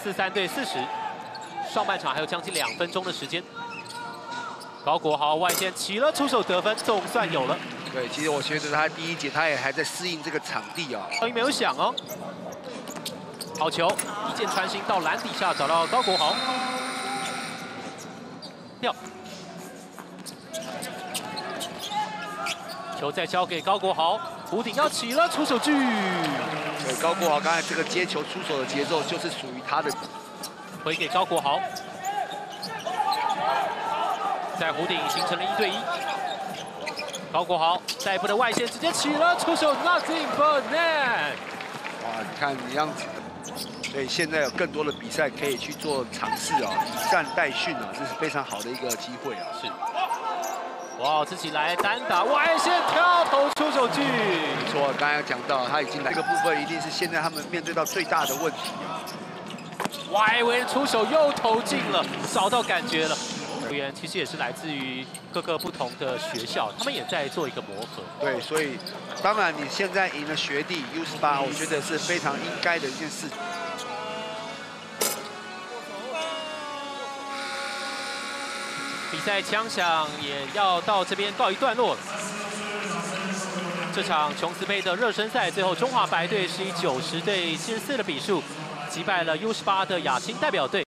43对40，上半场还有将近2分钟的时间。高国豪外线起了出手得分，总算有了。 对，其实我觉得他第一节他也还在适应这个场地啊。 声音没有响哦。好球，一箭穿心到篮底下找到高国豪，跳。 球再交给高国豪，弧顶要起了出手距。 对，高国豪刚才这个接球出手的节奏就是属于他的。 回给高国豪，在弧顶形成了1对1。高国豪下一步的外线直接起了出手 ，nothing but net。 哇，你看你样子，所以现在有更多的比赛可以去做尝试啊，以战代训啊，这是非常好的一个机会啊。 是。 哇，自己来单打外线跳投出手距， 没错，刚才讲到他已经来这个部分，一定是现在他们面对到最大的问题。 外围的出手又投进了，找到感觉了。球员其实也是来自于各个不同的学校，他们也在做一个磨合。 对，所以当然你现在赢了学弟 U18，我觉得是非常应该的一件事。 比赛枪响也要到这边告一段落了。这场琼斯杯的热身赛，最后中华白队是以90对74的比数击败了 U18的亚青代表队。